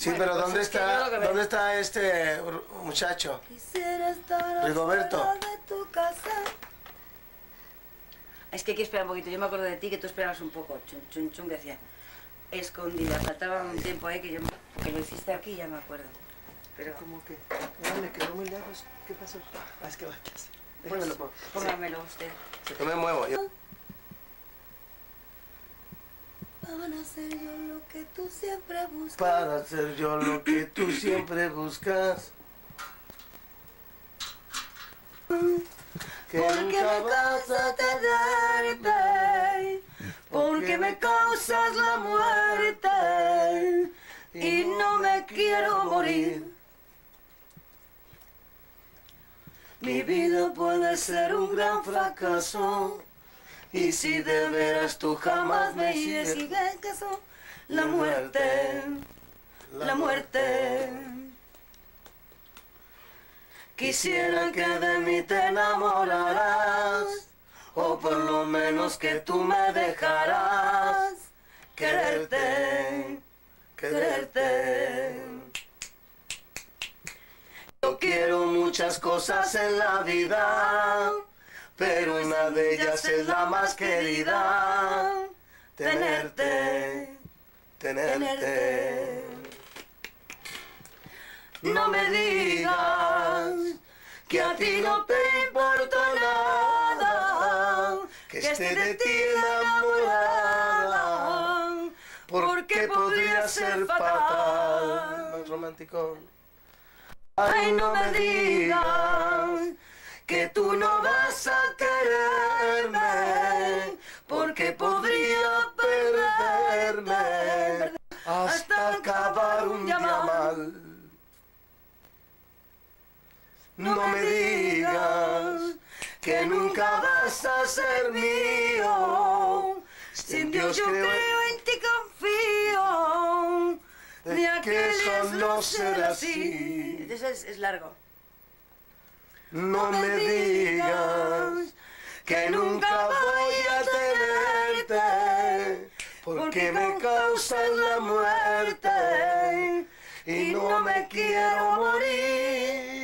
Sí, bueno, pero pues ¿dónde está este muchacho? Quisiera estar Rigoberto. afuera de tu casa. Es que hay que esperar un poquito. Yo me acuerdo de ti que tú esperabas un poco. Chun, chun, chun, que decía. Escondida. Faltaba un tiempo ahí que lo hiciste aquí, ya me acuerdo. Pero... ¿Cómo que? No, me quedó muy lejos. ¿Qué pasó? Ah, es que va a casa. Déjamelo, pues, póngamelo usted. Yo me muevo. Para hacer yo lo que tú siempre buscas. Para hacer yo lo que tú siempre buscas. Que Porque me causa tenerte, porque me causas la muerte y no me quiero morir. Mi vida puede ser un gran fracaso y si de veras tú jamás me hicieras caso, la muerte, la muerte. Quisiera que de mí te enamoraras, o por lo menos que tú me dejaras quererte, quererte. Yo quiero muchas cosas en la vida, pero una de ellas es la más querida, tenerte, tenerte. No me digas que a ti no te importa nada, que esté de ti enamorada, porque podría ser fatal. Más romántico. Ay, no me digas que tú no vas a quererme, porque podría perderme Hasta acabar un día mal. No me digas que nunca vas a ser mío. Sin Dios yo creo en ti, confío. De que eso no será así. Entonces es largo. No me digas que nunca voy a tenerte, porque me causas la muerte y no me quiero morir.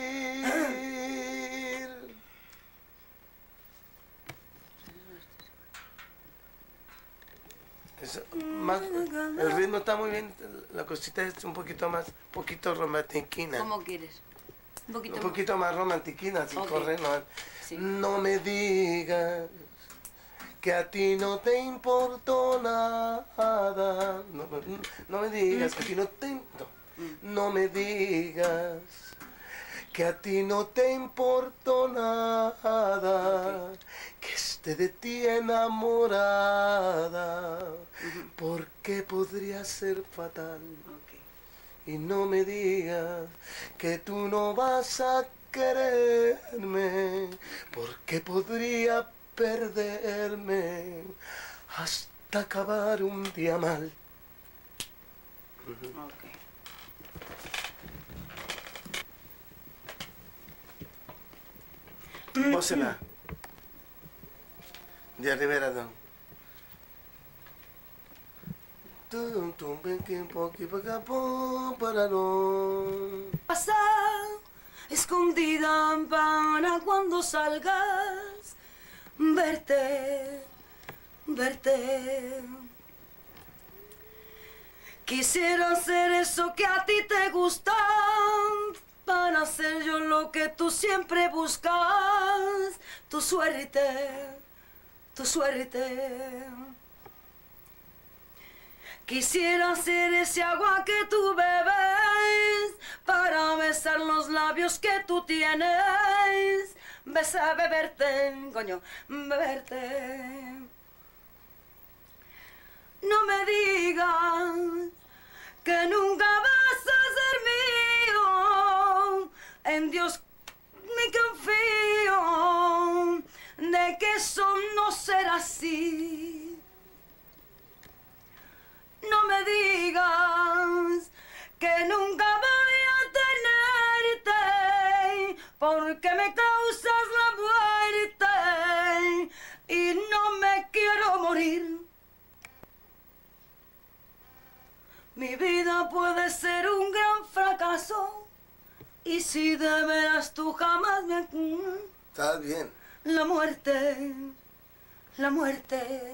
El ritmo está muy bien, la cosita es un poquito romantiquina. ¿Cómo quieres? Un poquito más romantiquina, sin Okay. correr, no. Sí. No me digas que a ti no te importó nada. No me digas que a ti no te... No me digas que a ti no te importó nada, que esté de ti enamorada, porque podría ser fatal. Y no me digas que tú no vas a quererme, porque podría perderme hasta acabar un día mal. Pósela. De Rivera, don. Pasa escondida para cuando salgas, verte, verte. Quisiera hacer eso que a ti te gusta, para hacer yo lo que tú siempre buscas, tu suerte, tu suerte. Quisiera ser ese agua que tú bebes, para besar los labios que tú tienes, beberte, coño, beberte. No me digas que nunca vas a ser mío, en Dios me confío, de que eso no será así. No me digas que nunca voy a tenerte, porque me causas la muerte y no me quiero morir. Mi vida escondida puede ser un gran fracaso. Y si de veras tú jamás me... Estás bien. La muerte, la muerte.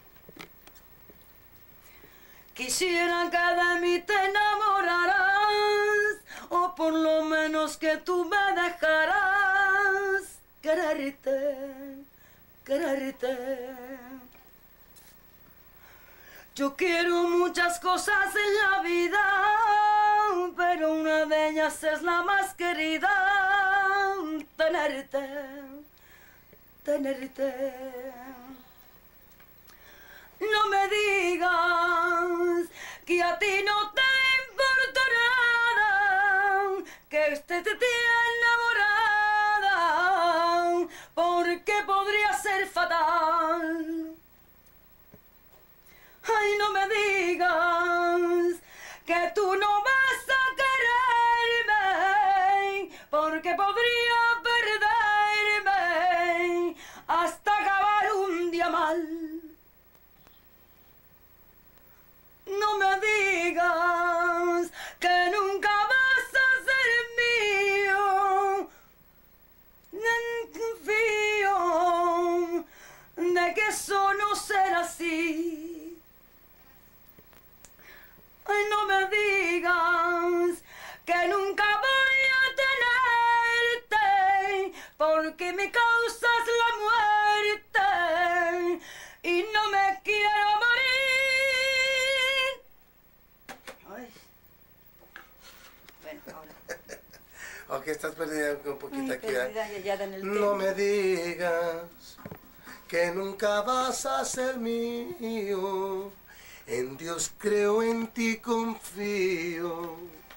Quisiera que de mí te enamoraras, o por lo menos que tú me dejaras quererte, quererte. Yo quiero muchas cosas en la vida, pero una de ellas es la más querida, tenerte, tenerte. No me digas que a ti no te importa nada, que estés de ti enamorada, porque podría ser fatal. Ay, no me digas que tú no vas a quererme, porque podría perderme hasta acabar un día mal. No me digas que nunca vas a ser mío, confío de que eso no será así. Ay, no me digas que nunca voy a tenerte, porque me causas la muerte y no me quiero morir. Ay. Bueno, ahora. Ok, estás perdida un poquito aquí. Perdida ya en el No tema. me digas que nunca vas a ser mío. En Dios creo, en ti confío.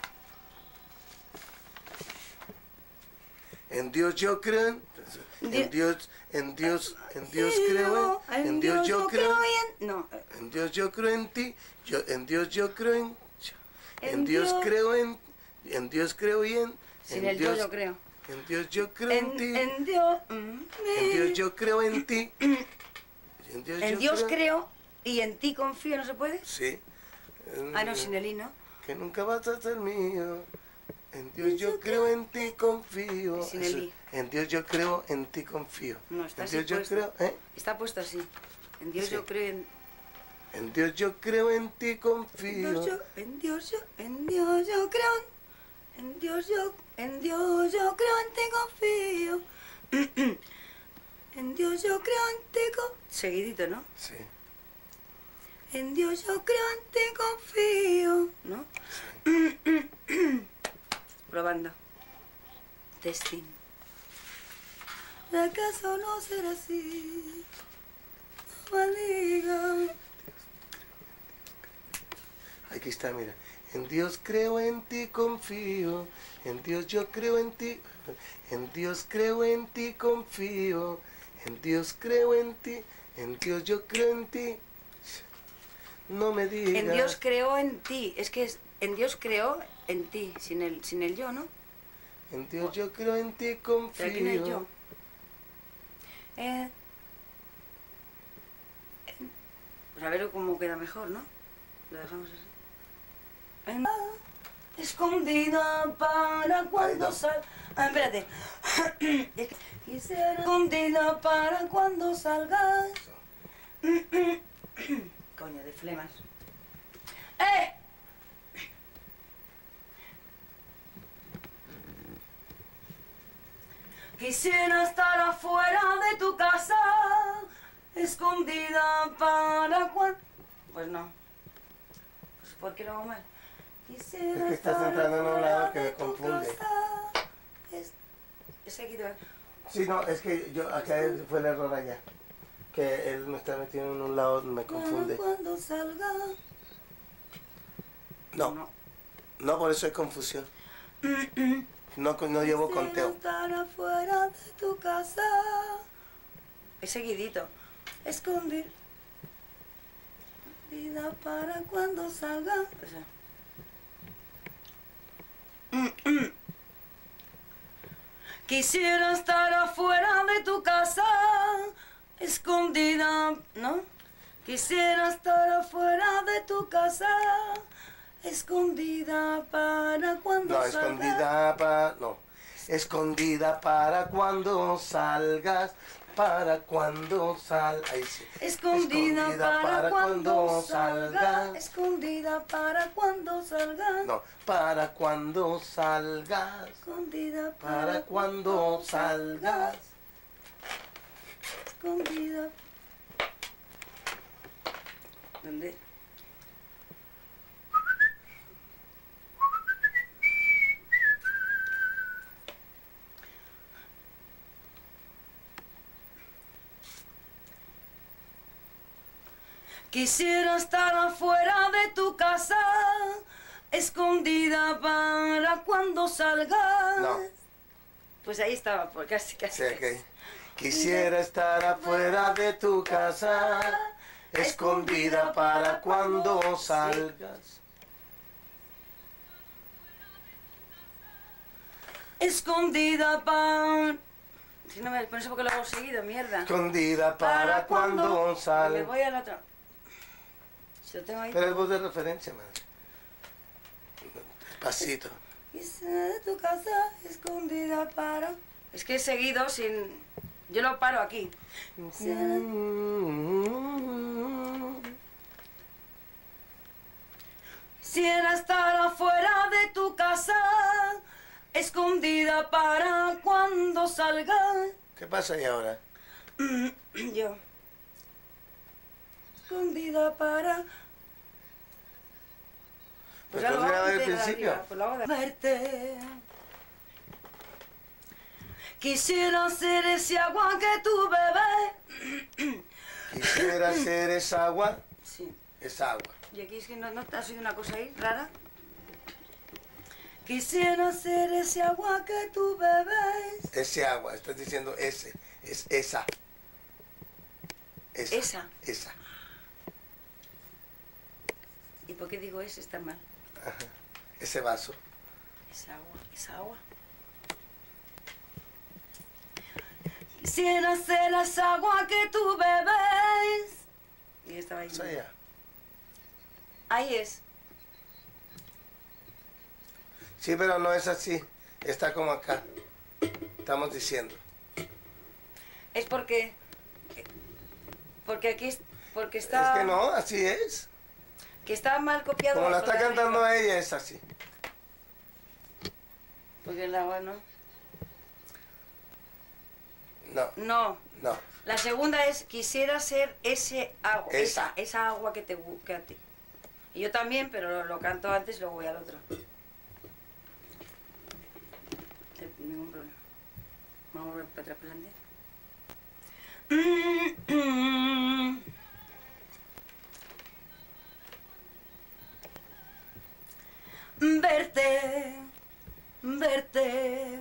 En Dios yo creo. En Dios creo. En Dios yo creo. No, En Dios yo creo en ti. En Dios yo creo en. En En Dios Dios. creo en. En Dios creo y en. sin En el Dios, yo creo. En Dios yo creo en ti. En Dios. En Dios yo creo en ti. En En Dios creo y en ti confío, ¿no se puede? Sí. Ah, no, sin el I, ¿no? Que nunca vas a ser mío. En Dios yo creo, en ti confío. Sin el I. En Dios yo creo, en ti confío. No, está En así Dios yo puesto. creo, ¿eh? Está puesto así. En Dios Sí. yo creo en... En Dios yo creo, en ti confío. En Dios yo creo... En Dios yo creo, en ti confío. En Dios yo creo, en ti confío. Seguidito, ¿no? Sí. En Dios yo creo, en ti confío. ¿No? Probando. Testing. ¿Acaso no será así? No me digas. Aquí está, mira. En Dios creo, en ti confío. En Dios yo creo, en ti. En Dios creo, en ti confío. En Dios creo, en ti. En Dios yo creo en ti. No me digas. En Dios creo en ti. Es que es, en Dios creo en ti, sin el yo, ¿no? En Dios yo creo, en ti Pero aquí no hay yo. confío. Pues a ver cómo queda mejor, ¿no? Lo dejamos así. Escondida para cuando sal... Ah, espérate. Quisiera escondida para cuando salgas. Coño, de flemas. ¡Eh! Quisiera estar afuera de tu casa, escondida para cuando... Pues no. Pues ¿por qué lo hago mal? Quisiera Es que estás estar entrando en un afuera lado que de me tu confunde. casa. Es aquí, Sí, no, es que yo acá fue el error allá. Que él me está metiendo en un lado, me confunde. Cuando salga... No, no, por eso hay confusión. No llevo conteo. Estar afuera de tu casa. Es seguidito. Escondida para cuando salga. O sea. Quisiera estar afuera de tu casa, escondida, ¿no? Quisiera estar afuera de tu casa, escondida para cuando No, salgas. escondida para... No. Escondida para cuando salgas. Para cuando salgas. Ahí sí. Escondida para cuando salgas. salgas. Escondida para cuando salgas. No, para cuando salgas. Escondida Para cuando salgas. Escondida. ¿Dónde? Quisiera estar afuera de tu casa, escondida para cuando salgas. No. Pues ahí estaba, pues casi, casi. Sí, ok. Quisiera estar afuera de tu casa, escondida para cuando salgas. Escondida para... Si no me pones porque lo hago seguido, mierda. Escondida para cuando Me salgas. voy al otro. Si lo tengo ahí. Pero es voz de referencia, madre. Despacito. Quisiera de tu casa, escondida para... Es que he seguido sin... Yo lo paro aquí. Quisiera estar afuera de tu casa, escondida para cuando salgas. ¿Qué pasa ahí ahora? Yo. Escondida para Pues ya lo podría hago haber de al principio. arriba, pues lo hago de... verte. Quisiera ser ese agua que tú bebes. Quisiera ser esa agua. Sí. Es agua. Y aquí es que no te has oído una cosa ahí rara. Quisiera ser ese agua que tú bebes. Ese agua. Estás diciendo ese. Es esa. Esa. Esa. ¿Y por qué digo ese? Está mal. Ajá. Ese vaso. Es agua, es agua. Quisiera ser esa agua que tú bebes. Y estaba ahí. Eso ya. Ahí es. Sí, pero no es así. Está como acá. Estamos diciendo. Es porque... Porque aquí es... Porque está... Es que no, así es. Que está mal copiado. Como la por está de cantando arriba. ella, es así. Porque el agua no. No, No. no. La segunda es, quisiera ser ese agua. Esa. Esa agua que te que a ti. Y yo también, pero lo canto antes y luego voy al otro. Ningún problema. Vamos a volver para atrás para adelante. Verte, verte.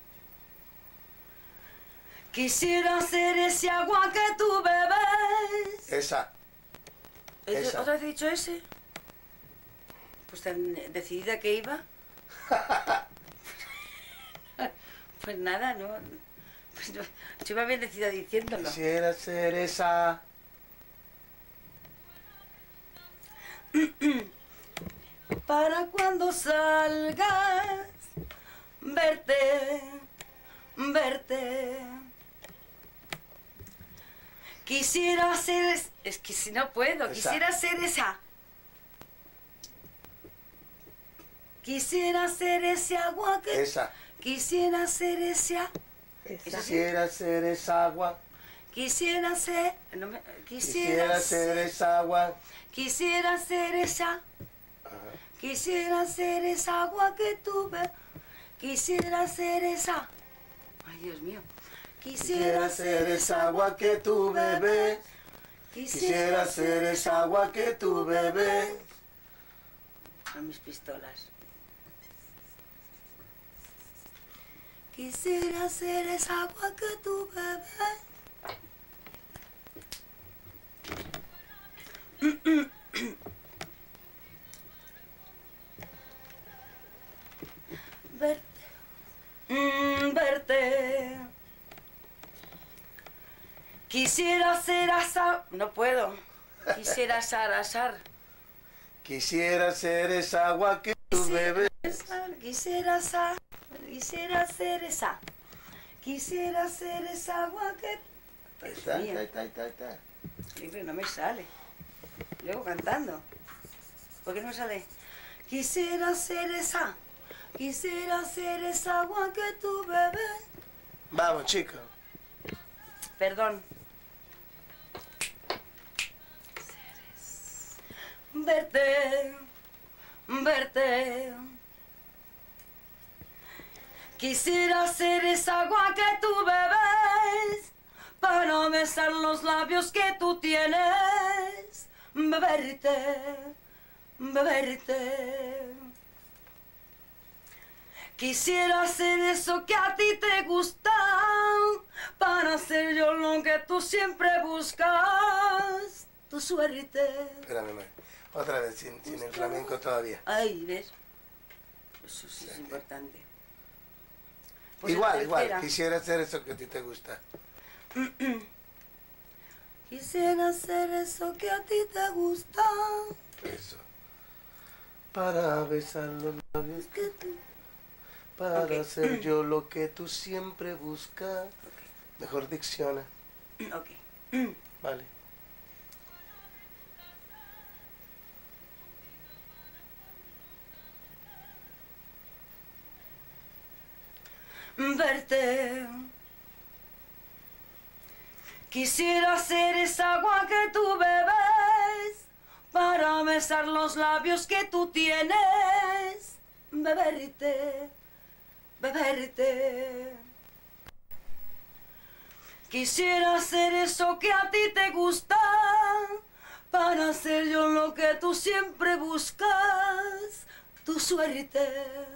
Quisiera ser ese agua que tú bebes. Esa. Esa. ¿Otra vez he dicho ese? Pues tan decidida que iba. Pues nada, no. Pues no. Yo iba bien decidida diciéndolo. Quisiera ser esa. Para cuando salgas, verte, verte. Quisiera ser... Es que si no puedo, Esa. quisiera ser esa. Quisiera ser ese agua que... Esa. Quisiera ser ese... Quisiera ser esa agua. Quisiera ser... No me- Quisiera ser esa agua. Quisiera ser esa... Ajá. Quisiera ser esa agua que tú bebes. Quisiera ser esa... Ay, Dios mío. Quisiera ser esa agua que tú bebes. Quisiera ser esa agua que tú bebes. Son mis pistolas. Quisiera ser esa agua que tú bebes. Verte, verte. Quisiera ser asa... No puedo. Quisiera asar. Quisiera ser esa agua que tú bebes. Quisiera ser esa. Quisiera ser esa agua que... Está. Sí, pero no me sale. Luego cantando. ¿Por qué no me sale? Quisiera ser esa agua que tú bebes. Vamos, chicos. Perdón. Verte. Quisiera ser esa agua que tú bebes para besar los labios que tú tienes. Beberte. Quisiera ser eso que a ti te gusta para ser yo lo que tú siempre buscas. Tu suerte. Espérame, Mari. Otra vez, sin el flamenco todavía. Ay, ¿ves? Eso sí es importante. Pues Igual. Quisiera hacer eso que a ti te gusta. Quisiera hacer eso que a ti te gusta. Eso. Para besar los labios Que tú... para Ok. ser yo lo que tú siempre buscas. Mejor dicciona. Ok. Vale. Verte. Quisiera ser esa agua que tú bebes para besar los labios que tú tienes. Beberte. Quisiera ser eso que a ti te gusta para ser yo lo que tú siempre buscas. Tu suerte.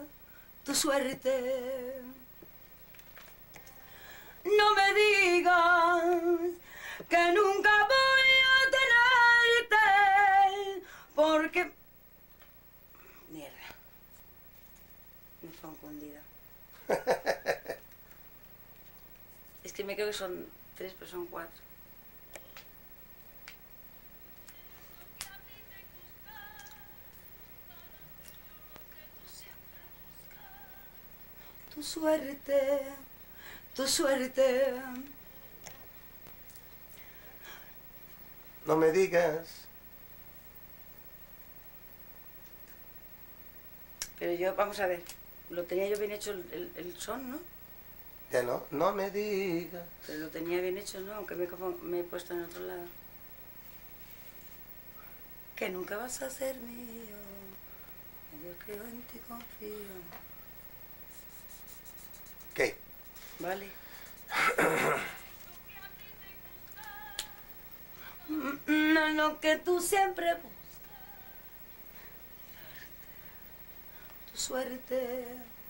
No me digas que nunca voy a tenerte, porque... Mierda. Me he confundido. Es que me creo que son 3, pero son 4. Tu suerte. No me digas. Pero yo, vamos a ver, lo tenía yo bien hecho el son, ¿no? Ya no me digas. Pero lo tenía bien hecho, ¿no? Aunque me he puesto en otro lado. Que nunca vas a ser mío. Yo creo en ti, confío. ¿Qué? Vale. No, lo que tú siempre buscas. Tu suerte.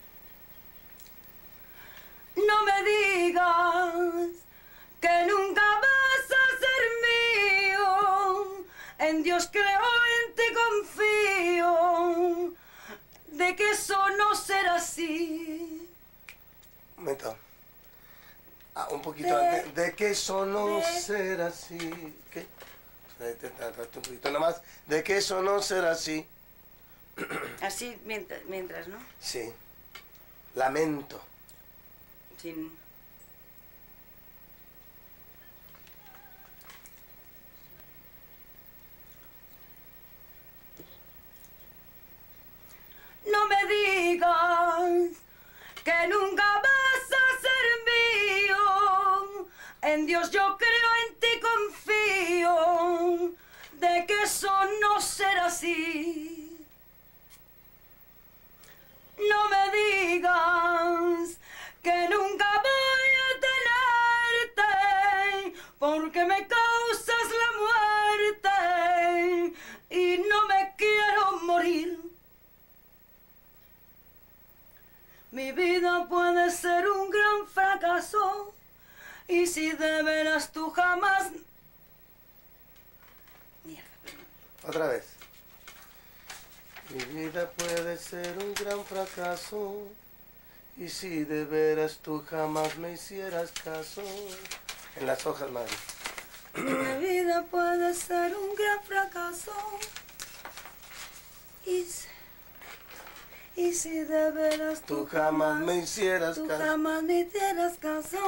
No me digas que nunca vas a ser mío. En Dios creo, en ti confío. De que eso no será así. Un momento. Un poquito antes. De que eso no será así. ¿Qué? Un poquito nomás. De que eso no será así. Así mientras, ¿no? Sí. Lamento. Sin... No me digas que nunca vas a ser mío. En Dios yo creo, en ti confío. De que eso no será así. No me digas que nunca voy a tenerte, porque me causas la muerte y no me quiero morir. Mi vida puede ser un gran fracaso, y si de veras tú jamás... Mierda, perdón. Otra vez. Mi vida puede ser un gran fracaso. Y si de veras tú jamás me hicieras caso. En las hojas, madre. Mi vida puede ser un gran fracaso, Y si de veras Tú jamás me hicieras tú caso. jamás me hicieras caso,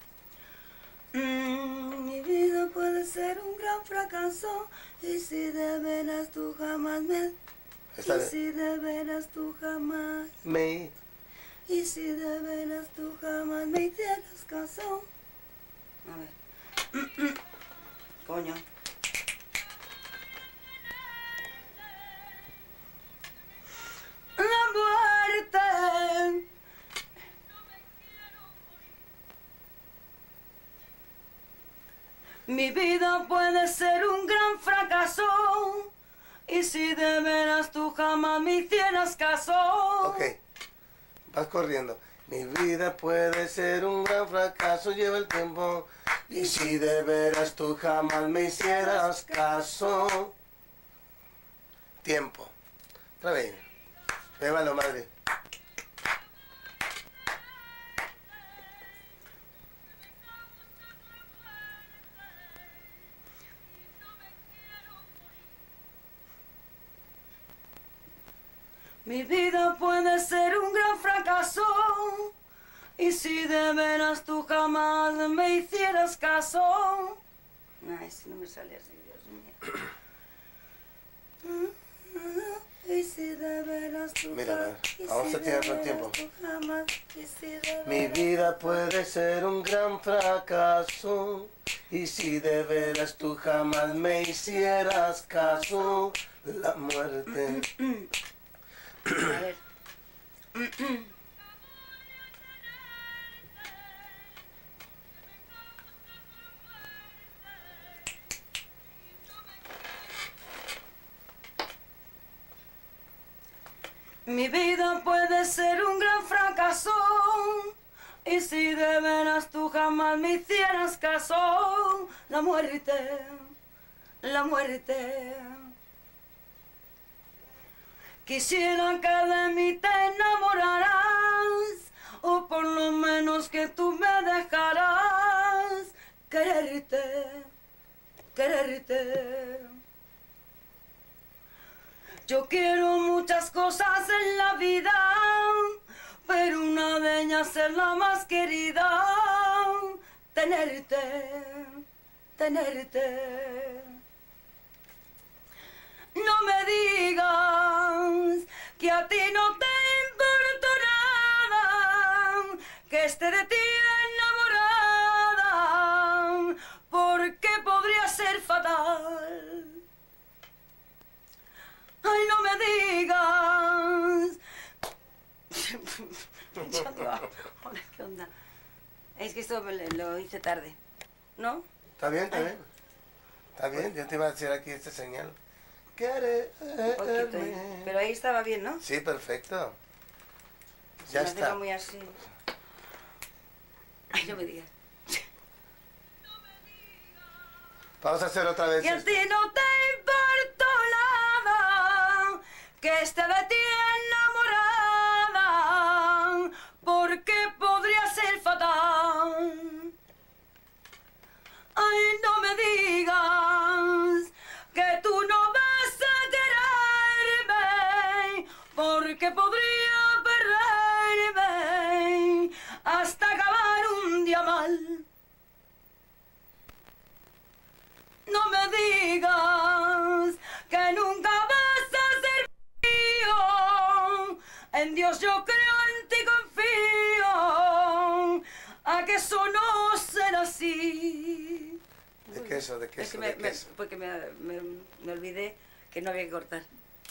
mi vida puede ser un gran fracaso. Y si de veras tú jamás me... Está Y bien. si de veras tú jamás... Me. Y si de veras tú jamás me hicieras caso. A ver. Coño. La muerte. Mi vida puede ser un gran fracaso. Y si de veras tú jamás me hicieras caso. Ok. Vas corriendo. Mi vida puede ser un gran fracaso, lleva el tiempo. Y si de veras tú jamás me hicieras caso. Tiempo. Otra vez. Bébalo, madre. Mi vida puede ser un gran fracaso. Y si de veras tú jamás me hicieras caso. No, ese no me sale así, Dios mío. Y si de veras tú Mira, y vamos si a de tirar el veras tiempo. tú jamás, y si de Mi veras vida puede ser un gran fracaso. Y si de veras tú jamás me hicieras caso, la muerte. A ver. Mi vida puede ser un gran fracaso. Y si de veras tú jamás me hicieras caso, la muerte, la muerte. Quisiera que de mí te enamoraras, o por lo menos que tú me dejaras quererte, quererte. Yo quiero muchas cosas en la vida, pero una de ellas es la más querida, tenerte, tenerte. No me digas que a ti no te importa nada, que esté de ti enamorada, porque podría ser fatal. Ay, no me digas. Ya te va. Hola, ¿qué onda? Es que esto lo hice tarde, ¿no? ¿Está bien? ¿Está Ay. bien? ¿Está bien? Yo te iba a decir aquí esta señal. Un poquito, Quererme. pero ahí estaba bien, ¿no? Sí, perfecto. Se Ya me hacía está. muy así. Ay, no me digas. Vamos a hacer otra vez Que a esto. ti no te importa nada, que esté de ti enamorada, porque podría ser fatal. Ay, no me digas que tú no vas a quererme, porque podría perderme hasta acabar un día mal. No me digas que nunca vas a ser mío. En Dios yo creo, en ti confío. A que eso no será así. De queso, de Es queso, que de queso. porque me olvidé que no había que cortar.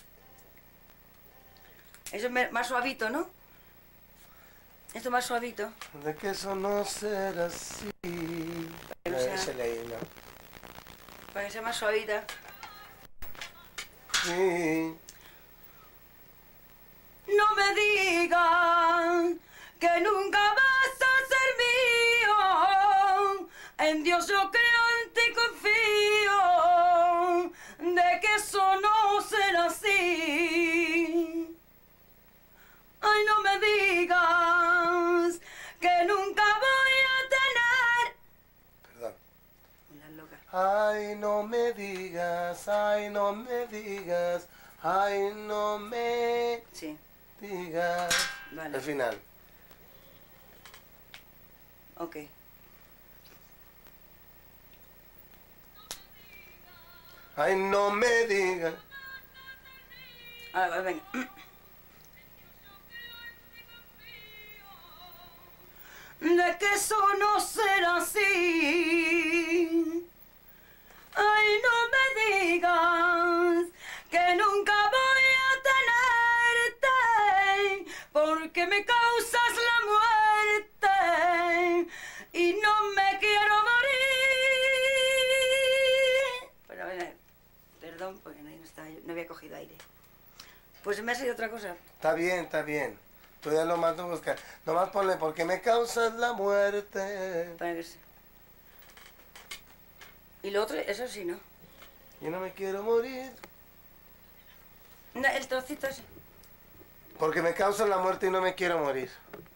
Eso es más suavito, ¿no? Esto más suavito. De queso no será así. Que no No, sea- échale ahí, ¿no? Para que sea más suavita. Sí. No me digas que nunca vas a ser mío. En Dios yo creo, en ti confío. De que eso no será así. Ay, no me digas que nunca voy a tener. Perdón. Una loca. Ay, no me digas, ay, no me digas. Ay, no me Sí, digas. vale. El final. Ok. Ay, no me digas. Ahora, venga. De que eso no será así. Ay, no me digas que nunca voy a tenerte, porque me causas la muerte y no me quiero morir. Bueno, a ver, perdón, porque no, no había cogido aire. Pues me ha salido otra cosa. Está bien, está bien. Tú ya lo mando a buscar. Nomás ponle, porque me causas la muerte. Para que se... Y lo otro, eso sí, ¿no? Yo no me quiero morir. No, el trocito ese. Porque me causas la muerte y no me quiero morir.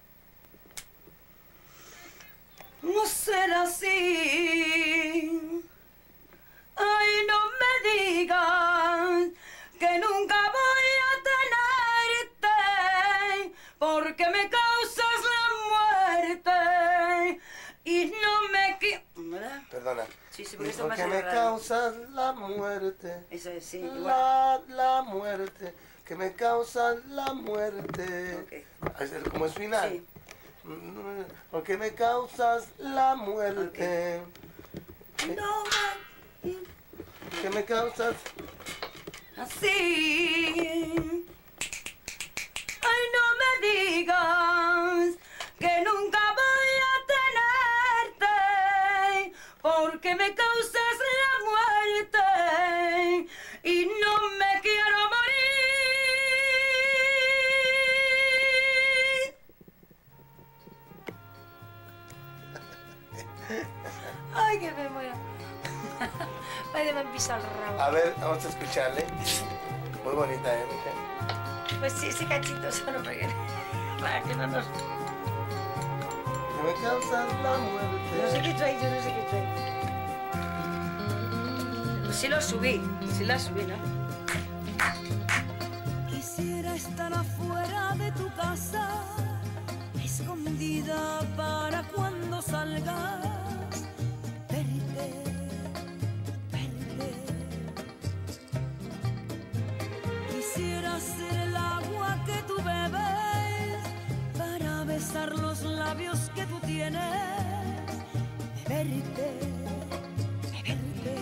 No será así. Ay, no me digas que nunca voy a tenerte, porque me causas la muerte y no me quiero... ¿Verdad? Perdona. Sí, sí, Y porque esto me ha porque salido me raro. causas la muerte. Eso es, sí, igual. La muerte. Que me causas la muerte. Ok. ¿Cómo es final? Sí. Porque me causas la muerte. No me... Que me causas... Así. Ay, no me digas que nunca voy a tenerte, porque me causas la muerte y no me quiero morir. Ay, que me muero. Ay, me han pisado el rabo. A ver, vamos a escucharle. Muy bonita, mija? Pues sí, ese cachito solo para que no nos... Que me causas la muerte. No sé qué trae, yo no sé qué trae. Pues sí lo subí, sí la subí, ¿no? Quisiera estar afuera de tu casa, escondida para cuando salgas, verte, verte. Quisiera ser el agua que tú bebes para besar los labios que tú tienes, verte, verte.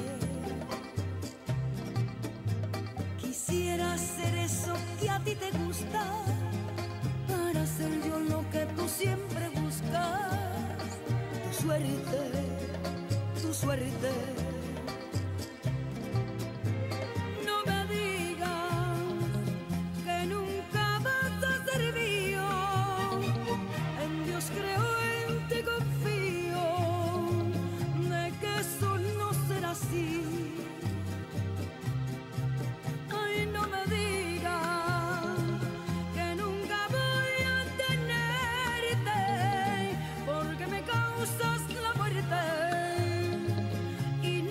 Quisiera ser eso que a ti te gusta, para ser yo lo que tú siempre buscas. Tu suerte, tu suerte. No me digas que nunca vas a ser mío. En Dios creo, en ti confío, de que eso no será así. Ay, no me digas que nunca voy a tenerte, porque me causas la muerte y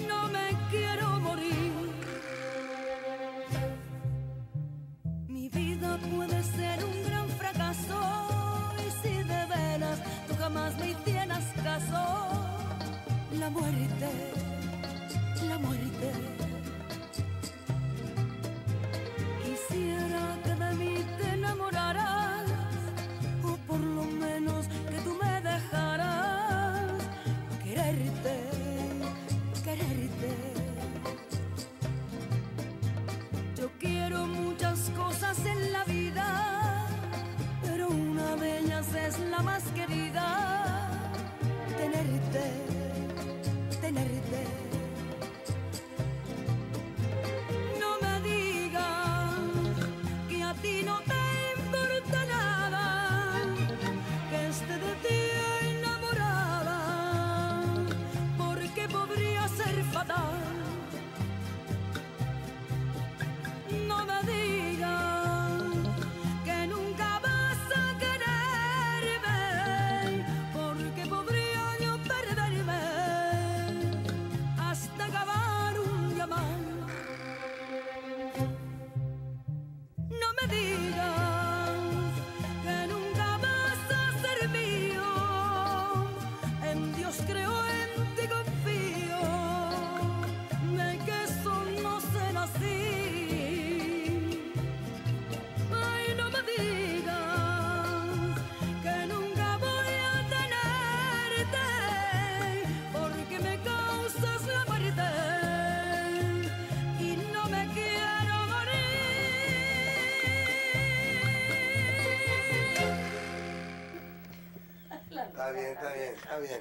Está bien, está bien, está bien.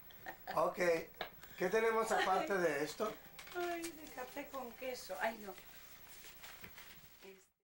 Ok, ¿qué tenemos aparte de esto? Ay, de café con queso. Ay, no.